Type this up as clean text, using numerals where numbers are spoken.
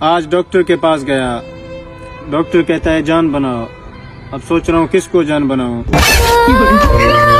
आज डॉक्टर के पास गया। डॉक्टर कहता है जान बनाओ। अब सोच रहा हूँ किसको जान बनाऊं।